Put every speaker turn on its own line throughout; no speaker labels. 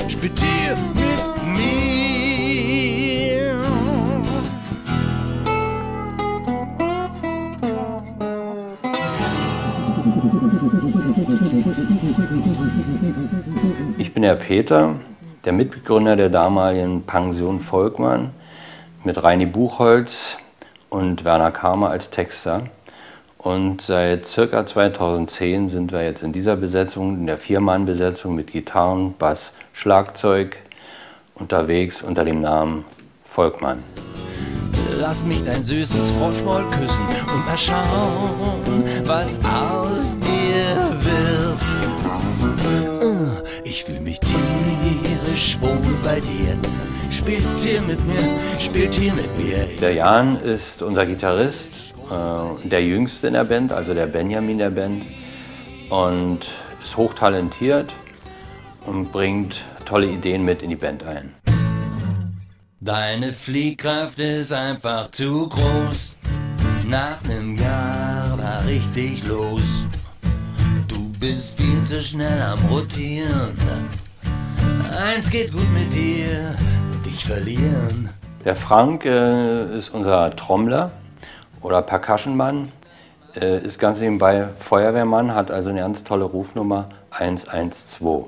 spielt hier mit mir.
Ich bin der Peter, der Mitbegründer der damaligen Pension Volkmann mit Reini Buchholz und Werner Karmer als Texter. Und seit ca. 2010 sind wir jetzt in dieser Besetzung, in der Viermann-Besetzung mit Gitarren, Bass, Schlagzeug unterwegs unter dem Namen Volkmann.
Lass mich dein süßes Froschmaul küssen und mal schauen, was aus dir wird. Ich fühl mich tierisch wohl bei dir. Spielt hier mit mir, spielt hier mit mir.
Der Jan ist unser Gitarrist, der Jüngste in der Band, also der Benjamin der Band. Und ist hochtalentiert und bringt tolle Ideen mit in die Band ein.
Deine Fliehkraft ist einfach zu groß. Nach nem Jahr war richtig los. Du bist viel zu schnell am Rotieren. Eins geht gut mit dir, dich verlieren.
Der Frank ist unser Trommler oder Percussionmann, ist ganz nebenbei Feuerwehrmann, hat also eine ganz tolle Rufnummer 112.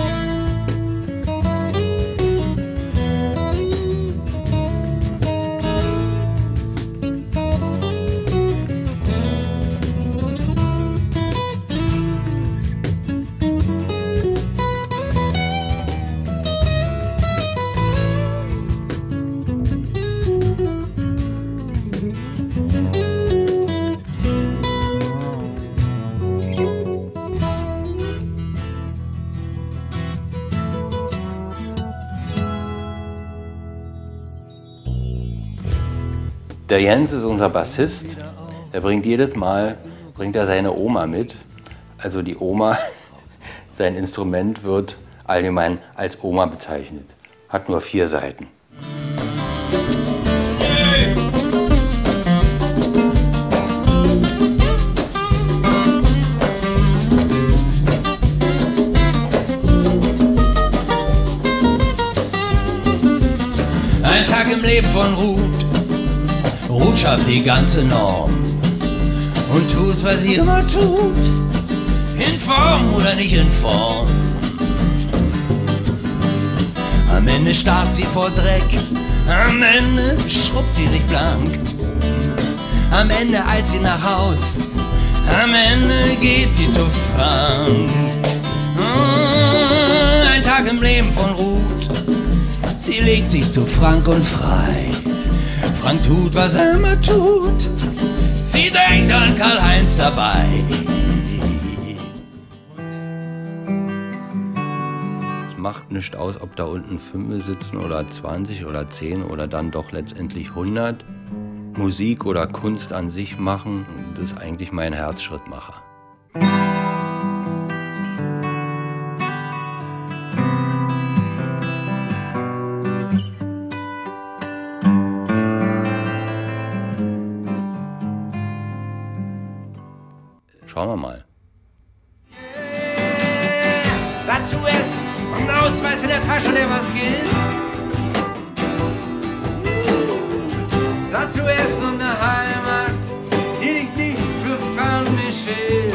Der Jens ist unser Bassist. Der bringt jedes Mal seine Oma mit. Also die Oma, sein Instrument wird allgemein als Oma bezeichnet. Hat nur 4 Saiten.
Ein Tag im Leben von Ruth. Ruth schafft die ganze Norm und tut, was sie immer tut, in Form oder nicht in Form. Am Ende starrt sie vor Dreck, am Ende schrubbt sie sich blank. Am Ende eilt sie nach Haus, am Ende geht sie zu Frank. Ein Tag im Leben von Ruth, sie legt sich zu Frank und frei. Frank tut, was er immer tut. Sie denkt an Karl-Heinz dabei.
Es macht nichts aus, ob da unten 5 sitzen oder 20 oder 10 oder dann doch letztendlich 100. Musik oder Kunst an sich machen, das ist eigentlich mein Herzschrittmacher. Schauen wir mal.
Satt zu essen und ein Ausweis in der Tasche, der was gilt. Satt zu essen und eine Heimat, die dich nicht für förmlich hält.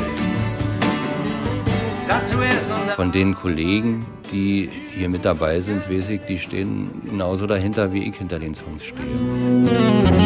Satt zu essen und
Von den Kollegen, die hier mit dabei sind, weiß ich, die stehen genauso dahinter, wie ich hinter den Songs stehe.